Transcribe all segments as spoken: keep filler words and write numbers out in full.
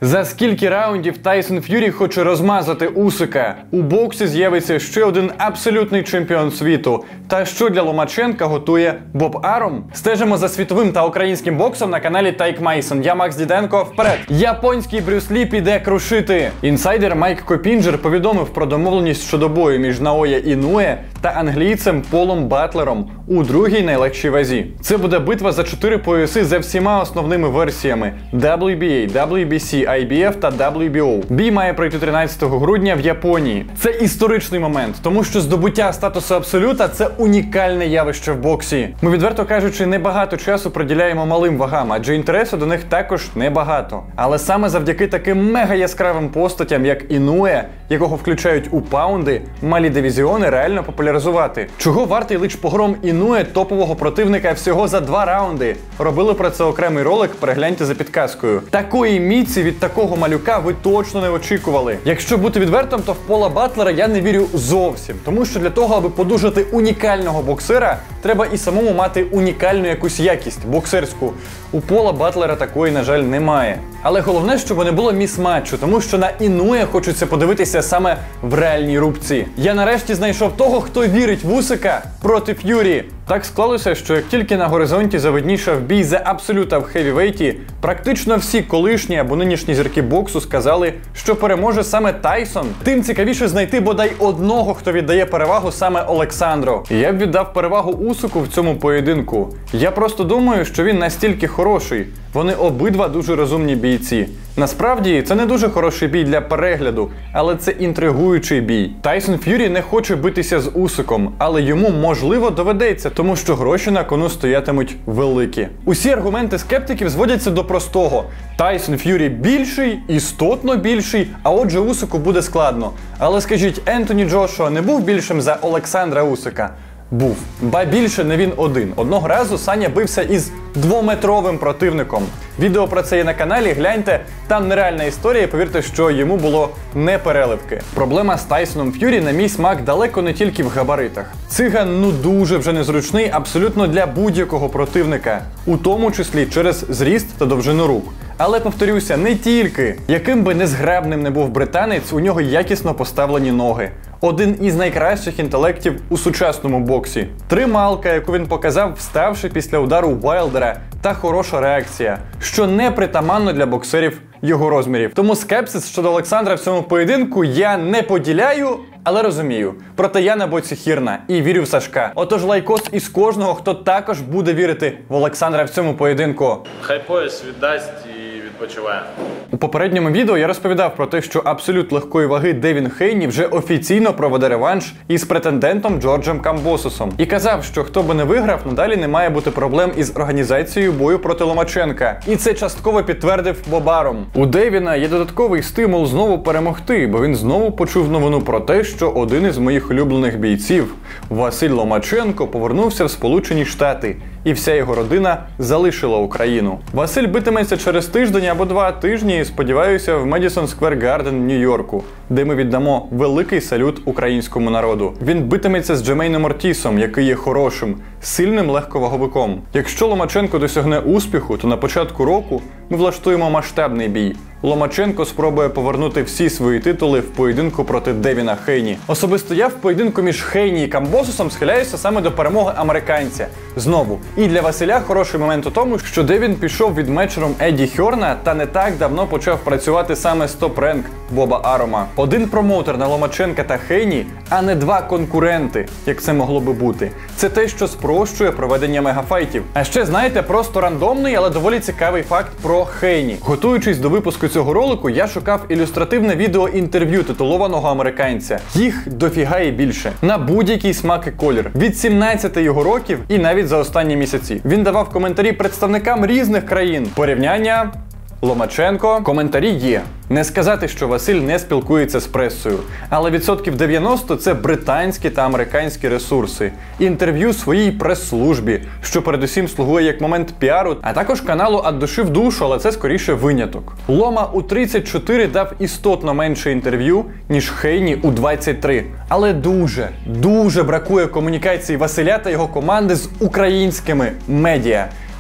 За скільки раундів Тайсон Ф'юрі хоче розмазати Усика? У боксі з'явиться ще один абсолютний чемпіон світу. Та що для Ломаченка готує Боб Арум? Стежимо за світовим та українським боксом на каналі Тайк Мейсон. Я Макс Діденко. Вперед! Японський Брюс Лі піде крушити. Інсайдер Майк Копінджер повідомив про домовленість щодо бою між Наоя Інуе та англійцем Полом Батлером у другій найлегшій вазі. Це буде битва за чотири пояси за всіма основними версіями дабл ю бі ей, дабл ю бі сі, ай бі еф та дабл ю бі о. Бій має пройти тринадцятого грудня в Японії. Це історичний момент, тому що здобуття статусу абсолюта – це унікальне явище в боксі. Ми, відверто кажучи, небагато часу приділяємо малим вагам, адже інтересу до них також небагато. Але саме завдяки таким мега яскравим постатям, як Інуе, якого включають у паунди, малі дивізіони реально популяризувати. Чого вартий лиш погром Інуе топового противника всього за два раунди? Робили про це окремий ролик, перегляньте за підказкою. Такої міці від такого малюка ви точно не очікували. Якщо бути відвертим, то в Пола Батлера я не вірю зовсім. Тому що для того, аби подужати унікального боксера, треба і самому мати унікальну якусь якість, боксерську. У Пола Батлера такої, на жаль, немає. Але головне, щоб не було міс-матчу, тому що на Інуе хочеться подивитися саме в реальній рубці. Я нарешті знайшов того, хто вірить в Усика проти Ф'юрі. Так склалося, що як тільки на горизонті завиднішав бій за абсолюта в хевівейті, практично всі колишні або нинішні зірки боксу сказали, що переможе саме Тайсон. Тим цікавіше знайти бодай одного, хто віддає перевагу саме Олександру. Я б віддав перевагу Усику в цьому поєдинку. Я просто думаю, що він настільки хороший. Вони обидва дуже розумні бійці. Насправді, це не дуже хороший бій для перегляду, але це інтригуючий бій. Тайсон Ф'юрі не хоче битися з Усиком, але йому, можливо, доведеться, тому що гроші на кону стоятимуть великі. Усі аргументи скептиків зводяться до простого. Тайсон Ф'юрі більший, істотно більший, а отже Усику буде складно. Але скажіть, Ентоні Джошуа не був більшим за Олександра Усика? Був. Ба більше не він один. Одного разу Саня бився із двометровим противником. Відео про це є на каналі, гляньте, там нереальна історія, повірте, що йому було не переливки. Проблема з Тайсоном Ф'юрі, на мій смак, далеко не тільки в габаритах. Циган ну дуже вже незручний абсолютно для будь-якого противника, у тому числі через зріст та довжину рук. Але, повторюся, не тільки. Яким би незграбним не був британець, у нього якісно поставлені ноги. Один із найкращих інтелектів у сучасному боксі. Трималка, яку він показав, вставши після удару Вайлдера, та хороша реакція, що не притаманно для боксерів його розмірів. Тому скепсис щодо Олександра в цьому поєдинку я не поділяю, але розумію. Проте я на боці Хірна і вірю в Сашка. Отож лайкос із кожного, хто також буде вірити в Олександра в цьому поєдинку. Хай пояс віддасть і відпочиває. У попередньому відео я розповідав про те, що абсолют легкої ваги Девін Хейні вже офіційно проведе реванш із претендентом Джорджем Камбососом. І казав, що хто би не виграв, надалі не має бути проблем із організацією бою проти Ломаченка. І це частково підтвердив Боб Арум. У Девіна є додатковий стимул знову перемогти, бо він знову почув новину про те, що один із моїх улюблених бійців, Василь Ломаченко, повернувся в Сполучені Штати. І вся його родина залишила Україну. Василь битиметься через тиждень або два тижні, сподіваюся, в Медісон Сквер Гарден в Нью-Йорку, де ми віддамо великий салют українському народу. Він битиметься з Джемейном Ортісом, який є хорошим, сильним легковаговиком. Якщо Ломаченко досягне успіху, то на початку року ми влаштуємо масштабний бій. Ломаченко спробує повернути всі свої титули в поєдинку проти Девіна Хейні. Особисто я в поєдинку між Хейні і Камбососом схиляюся саме до перемоги американця. Знову. І для Василя хороший момент у тому, що Девін пішов від мечером Едді Хьорна та не так давно почав працювати саме з топ-ренк Боба Арума. Один промоутер на Ломаченка та Хейні, а не два конкуренти, як це могло би бути. Це те, що спрощує проведення мегафайтів. А ще, знаєте, просто рандомний, але доволі цікавий факт про Хейні. Готуючись до випуску цього ролику, я шукав ілюстративне відео-інтерв'ю титулованого американця. Їх дофіга і більше. На будь-який смак і колір. Від сімнадцяти його років і навіть за останні місяці. Він давав коментарі представникам різних країн. Порівняння Ломаченко. Коментарі є. Не сказати, що Василь не спілкується з пресою. Але відсотків дев'яносто – це британські та американські ресурси. Інтерв'ю своїй прес-службі, що передусім слугує як момент піару, а також каналу «Ад душі в душу», але це скоріше виняток. Лома у тридцять чотири дав істотно менше інтерв'ю, ніж Хейні у двадцять три. Але дуже, дуже бракує комунікації Василя та його команди з українськими медіа.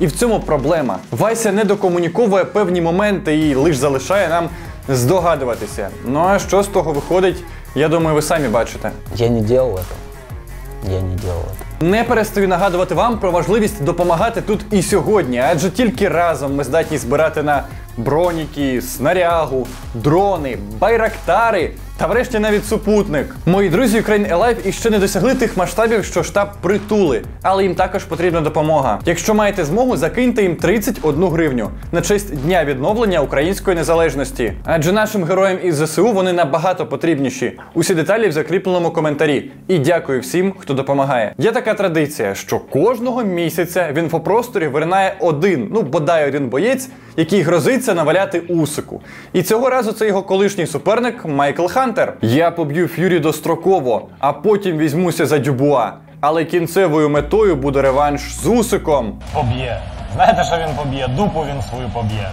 І в цьому проблема. Вася не докомуніковує певні моменти і лише залишає нам здогадуватися. Ну а що з того виходить, я думаю, ви самі бачите. Я не делал это. Я не делал это. Не перестаю нагадувати вам про важливість допомагати тут і сьогодні, адже тільки разом ми здатні збирати на броніки, снарягу, дрони, байрактари та врешті навіть супутник. Мої друзі Ukraine Alive іще не досягли тих масштабів, що штаб притули, але їм також потрібна допомога. Якщо маєте змогу, закиньте їм тридцять одну гривню на честь Дня відновлення української незалежності. Адже нашим героям із ЗСУ вони набагато потрібніші. Усі деталі в закріпленому коментарі. І дякую всім, хто допомагає. Є така традиція, що кожного місяця в інфопросторі виринає один, ну бодай один боєць, який грозиться наваляти Усику. І цього разу це його колишній суперник Майкл Хантер. Я поб'ю Ф'юрі достроково, а потім візьмуся за Дюбуа. Але кінцевою метою буде реванш з Усиком. Поб'є. Знаєте, що він поб'є? Дупу він свою поб'є.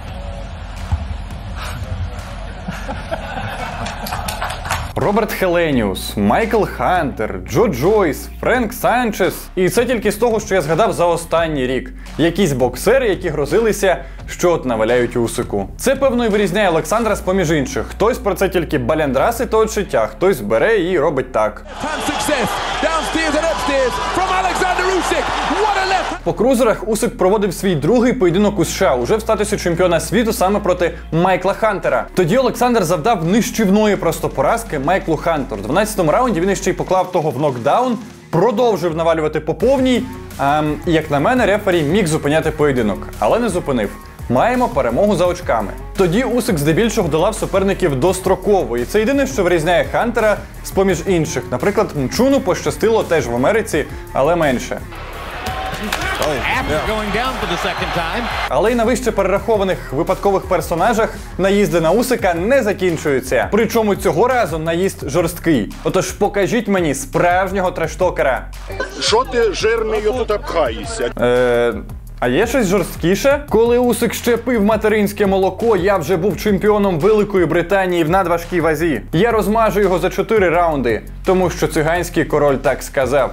Роберт Хеленіус, Майкл Хантер, Джо Джойс, Френк Санчес. І це тільки з того, що я згадав за останній рік. Якісь боксери, які грозилися, що от наваляють Усику. Це, певно, і вирізняє Олександра з-поміж інших. Хтось про це тільки баляндрасить та очиття, хтось бере і робить так. По крузерах Усик проводив свій другий поєдинок у США, уже в статусі чемпіона світу саме проти Майкла Хантера. Тоді Олександр завдав нищівної просто поразки Майклу Хантеру. В дванадцятому раунді він іще й поклав того в нокдаун, продовжив навалювати по повній. Ем, і, як на мене, рефері міг зупиняти поєдинок, але не зупинив. Маємо перемогу за очками. Тоді Усик здебільшого долав суперників достроково, і це єдине, що вирізняє Хантера з-поміж інших. Наприклад, Мчуну пощастило теж в Америці, але менше. Але й на вище перерахованих випадкових персонажах наїзди на Усика не закінчуються. Причому цього разу наїзд жорсткий. Отож покажіть мені справжнього трештокера. Що ти жирний тут обхаєшся? Е... А є щось жорсткіше? Коли Усик ще пив материнське молоко, я вже був чемпіоном Великої Британії в надважкій вазі. Я розмажу його за чотири раунди, тому що циганський король так сказав.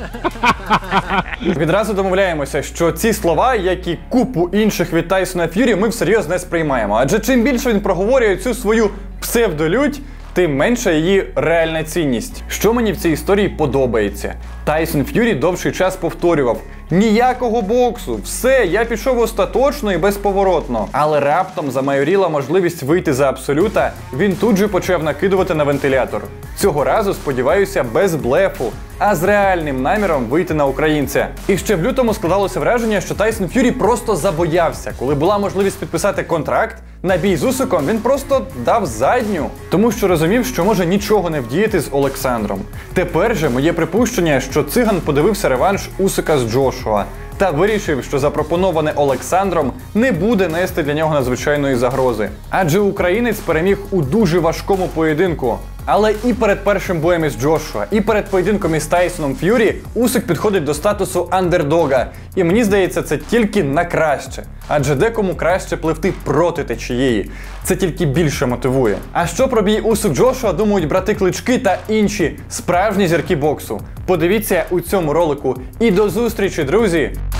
Відразу домовляємося, що ці слова, як і купу інших від Тайсона Ф'юрі, ми всерйоз не сприймаємо. Адже чим більше він проговорює цю свою псевдолють, тим менша її реальна цінність. Що мені в цій історії подобається? Тайсон Ф'юрі довший час повторював: ніякого боксу, все, я пішов остаточно і безповоротно. Але раптом замайоріла можливість вийти за абсолюта, він тут же почав накидувати на вентилятор. Цього разу, сподіваюся, без блефу, а з реальним наміром вийти на українця. І ще в лютому складалося враження, що Тайсон Ф'юрі просто забоявся. Коли була можливість підписати контракт на бій з Усиком, він просто дав задню. Тому що розумів, що може нічого не вдіяти з Олександром. Тепер же моє припущення, що циган подивився реванш Усика з Джошуа та вирішив, що запропоноване Олександром не буде нести для нього надзвичайної загрози. Адже українець переміг у дуже важкому поєдинку. Але і перед першим боєм із Джошуа, і перед поєдинком із Тайсоном Ф'юрі Усик підходить до статусу андердога. І мені здається, це тільки на краще. Адже декому краще пливти проти течієї. Це тільки більше мотивує. А що про бій Усик-Джошуа думають брати Клички та інші справжні зірки боксу? Подивіться у цьому ролику. І до зустрічі, друзі!